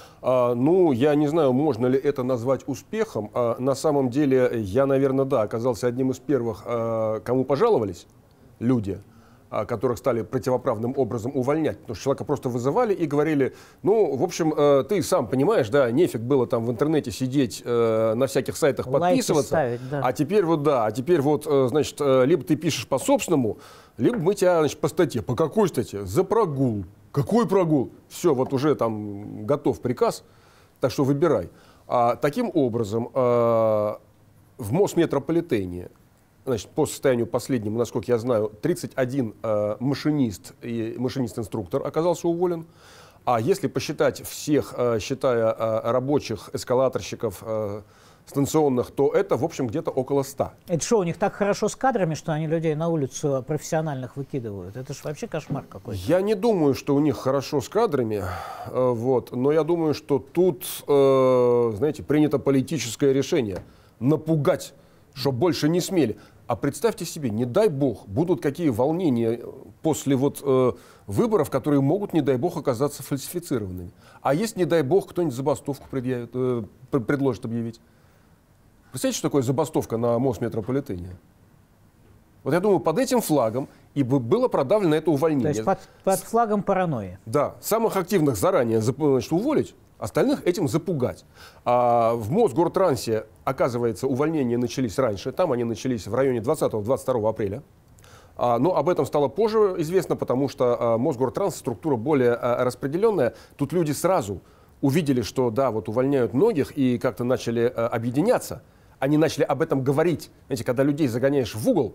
Ну, я не знаю, можно ли это назвать успехом. На самом деле, я, наверное, да, оказался одним из первых, кому пожаловались люди, которых стали противоправным образом увольнять. Потому что человека просто вызывали и говорили, ну, в общем, ты сам понимаешь, да, нефиг было там в интернете сидеть, на всяких сайтах подписываться. Ставить, да. А теперь вот, да, значит, либо ты пишешь по собственному, либо мы тебя, значит, по статье. По какой статье? За прогул. Какой прогул? Все, вот уже там готов приказ, так что выбирай. Таким образом, в Мосметрополитене, значит, по состоянию последнему, насколько я знаю, 31 машинист и машинист-инструктор оказался уволен. А если посчитать всех, считая рабочих, эскалаторщиков, станционных, то это, в общем, где-то около 100. Это что, у них так хорошо с кадрами, что они людей на улицу профессиональных выкидывают? Это же вообще кошмар какой-то. Я не думаю, что у них хорошо с кадрами, вот, но я думаю, что тут, знаете, принято политическое решение напугать, чтобы больше не смели. А представьте себе, не дай бог, будут какие волнения после вот, выборов, которые могут, не дай бог, оказаться фальсифицированными. А если, не дай бог, кто-нибудь забастовку предложит объявить? Представляете, что такое забастовка на Мосметрополитене? Вот я думаю, под этим флагом и было продавлено это увольнение. То есть под флагом паранойи. Да, самых активных заранее, значит, уволить, остальных этим запугать. А в Мосгортрансе, оказывается, увольнения начались раньше. Там они начались в районе 20-22 апреля. Но об этом стало позже известно, потому что Мосгортранс структура более распределенная. Тут люди сразу увидели, что да, вот увольняют многих и как-то начали объединяться. Они начали об этом говорить. Знаете, когда людей загоняешь в угол,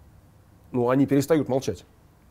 ну, они перестают молчать.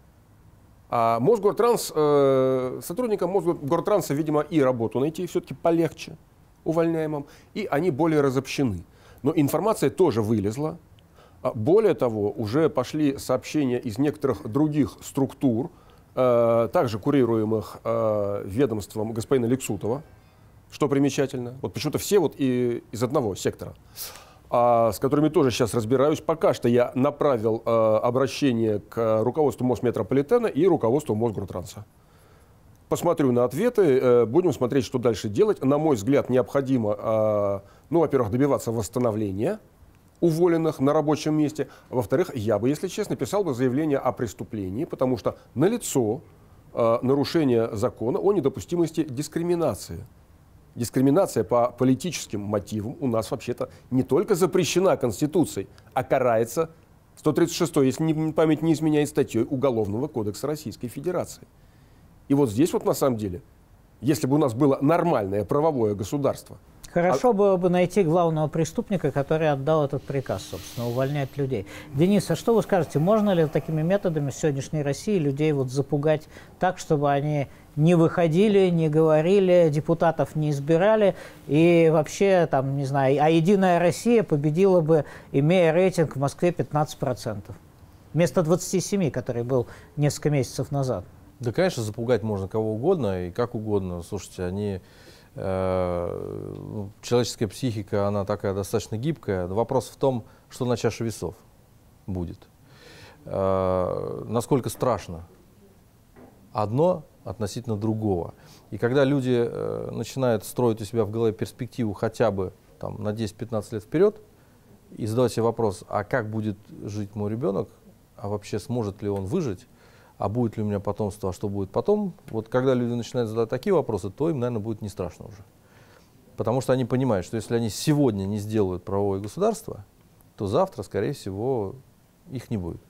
А Мосгортранс, сотрудникам Мосгортранса, видимо, и работу найти все-таки полегче увольняемым, и они более разобщены. Но информация тоже вылезла. Более того, уже пошли сообщения из некоторых других структур, также курируемых ведомством господина Лексутова, что примечательно. Вот почему-то все вот из одного сектора. с которыми тоже сейчас разбираюсь. Пока что я направил обращение к руководству Мосметрополитена и руководству Мосгортранса. Посмотрю на ответы, будем смотреть, что дальше делать. На мой взгляд, необходимо, ну, во-первых, добиваться восстановления уволенных на рабочем месте. Во-вторых, я бы, если честно, писал бы заявление о преступлении, потому что налицо нарушение закона о недопустимости дискриминации. Дискриминация по политическим мотивам у нас вообще-то не только запрещена Конституцией, а карается 136-й, если память не изменяет, статьей Уголовного кодекса Российской Федерации. И вот здесь вот на самом деле, если бы у нас было нормальное правовое государство. Хорошо было бы найти главного преступника, который отдал этот приказ, собственно, увольнять людей. Денис, а что вы скажете, можно ли такими методами в сегодняшней России людей вот запугать так, чтобы они не выходили, не говорили, депутатов не избирали и вообще, там, не знаю, а «Единая Россия» победила бы, имея рейтинг в Москве 15%, вместо 27%, который был несколько месяцев назад? Да, конечно, запугать можно кого угодно и как угодно. Слушайте, человеческая психика, она такая достаточно гибкая. Вопрос в том, что на чаше весов будет. Насколько страшно одно относительно другого. И когда люди начинают строить у себя в голове перспективу хотя бы там, на 10-15 лет вперед и задавать себе вопрос, а как будет жить мой ребенок, а вообще сможет ли он выжить, а будет ли у меня потомство, а что будет потом, вот когда люди начинают задавать такие вопросы, то им, наверное, будет не страшно уже. Потому что они понимают, что если они сегодня не сделают правовое государство, то завтра, скорее всего, их не будет.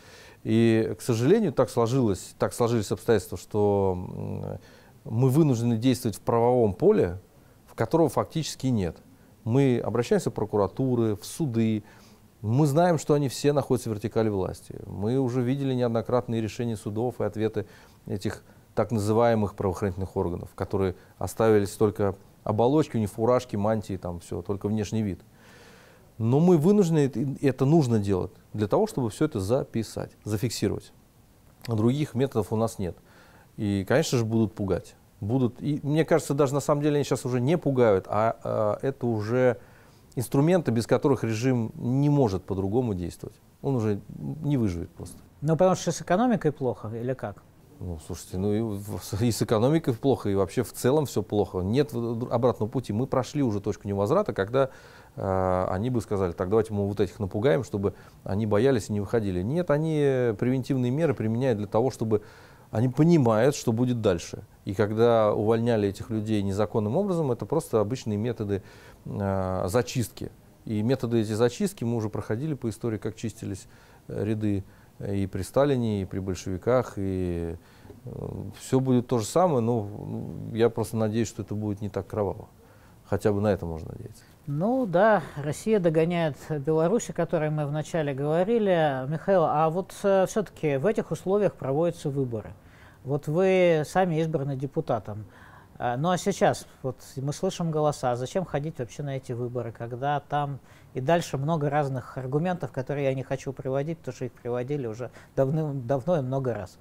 И, к сожалению, так сложились обстоятельства, что мы вынуждены действовать в правовом поле, в которого фактически нет. Мы обращаемся в прокуратуры, в суды. Мы знаем, что они все находятся в вертикали власти. Мы уже видели неоднократные решения судов и ответы этих так называемых правоохранительных органов, которые оставились только оболочки, у них фуражки, мантии, там все, только внешний вид. Но мы вынуждены, это нужно делать для того, чтобы все это записать, зафиксировать. Других методов у нас нет. И, конечно же, будут пугать. И мне кажется, даже на самом деле они сейчас уже не пугают, а это уже инструменты, без которых режим не может по-другому действовать. Он уже не выживет просто. Ну, потому что с экономикой плохо или как? Ну, слушайте, и с экономикой плохо, и вообще в целом все плохо. Нет обратного пути. Мы прошли уже точку невозврата, когда они бы сказали, так, давайте мы вот этих напугаем, чтобы они боялись и не выходили. Нет, они превентивные меры применяют для того, чтобы они понимают, что будет дальше. И когда увольняли этих людей незаконным образом, это просто обычные методы зачистки. И методы эти зачистки мы уже проходили по истории, как чистились ряды и при Сталине, и при большевиках, и все будет то же самое, но я просто надеюсь, что это будет не так кроваво. Хотя бы на это можно надеяться. Ну да, Россия догоняет Беларусь, о которой мы вначале говорили. Михаил, а вот все-таки в этих условиях проводятся выборы. Вот вы сами избраны депутатом. Ну а сейчас вот мы слышим голоса. Зачем ходить вообще на эти выборы, когда там и дальше много разных аргументов, которые я не хочу приводить, потому что их приводили уже давно и много раз.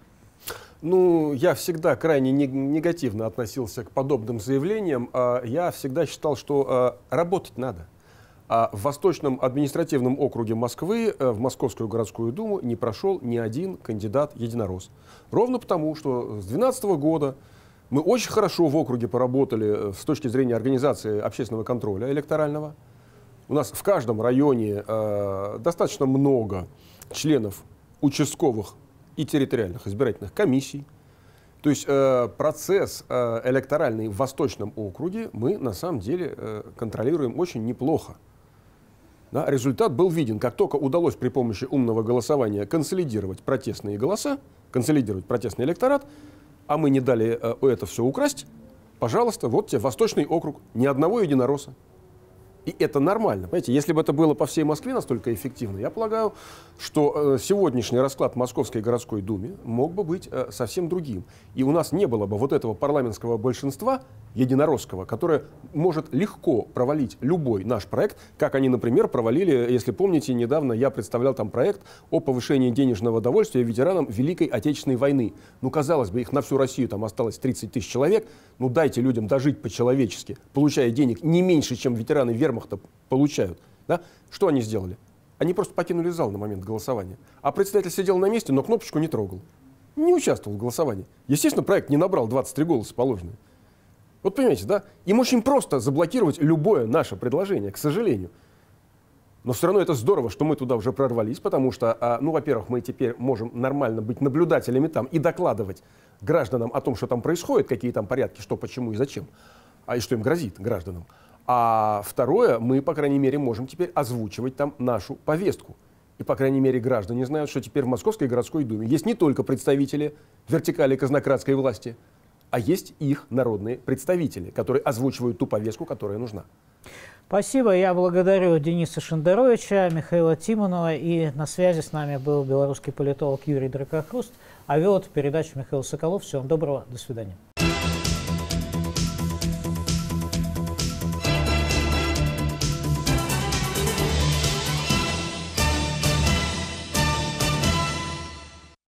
Ну, я всегда крайне негативно относился к подобным заявлениям. Я всегда считал, что работать надо. В Восточном административном округе Москвы в Московскую городскую думу не прошел ни один кандидат-единорос. Ровно потому, что с 2012 года мы очень хорошо в округе поработали с точки зрения организации общественного контроля электорального. У нас в каждом районе достаточно много членов участковых и территориальных избирательных комиссий. То есть процесс электоральный в Восточном округе мы на самом деле контролируем очень неплохо. Да, результат был виден. Как только удалось при помощи умного голосования консолидировать протестные голоса, консолидировать протестный электорат, а мы не дали это все украсть, пожалуйста, вот тебе Восточный округ, ни одного единороса. И это нормально. Понимаете, если бы это было по всей Москве настолько эффективно, я полагаю, что сегодняшний расклад в Московской городской думе мог бы быть совсем другим. И у нас не было бы вот этого парламентского большинства единоросского, которое может легко провалить любой наш проект, как они, например, провалили, если помните, недавно я представлял там проект о повышении денежного довольствия ветеранам Великой Отечественной войны. Ну, казалось бы, их на всю Россию там осталось 30 тысяч человек. Ну, дайте людям дожить по-человечески, получая денег не меньше, чем ветераны вермахта получают. Да? Что они сделали? Они просто покинули зал на момент голосования. А председатель сидел на месте, но кнопочку не трогал. Не участвовал в голосовании. Естественно, проект не набрал 23 голоса положенные. Вот понимаете, да? Им очень просто заблокировать любое наше предложение, к сожалению. Но все равно это здорово, что мы туда уже прорвались, потому что, ну, во-первых, мы теперь можем нормально быть наблюдателями там и докладывать гражданам о том, что там происходит, какие там порядки, что, почему и зачем, и что им грозит гражданам. А второе, мы, по крайней мере, можем теперь озвучивать там нашу повестку. И, по крайней мере, граждане знают, что теперь в Московской городской думе есть не только представители вертикали казнократской власти, а есть их народные представители, которые озвучивают ту повестку, которая нужна. Спасибо. Я благодарю Дениса Шендеровича, Михаила Тимонова. И на связи с нами был белорусский политолог Юрий Дракохруст. А вел эту передачу Михаил Соколов. Всего вам доброго. До свидания.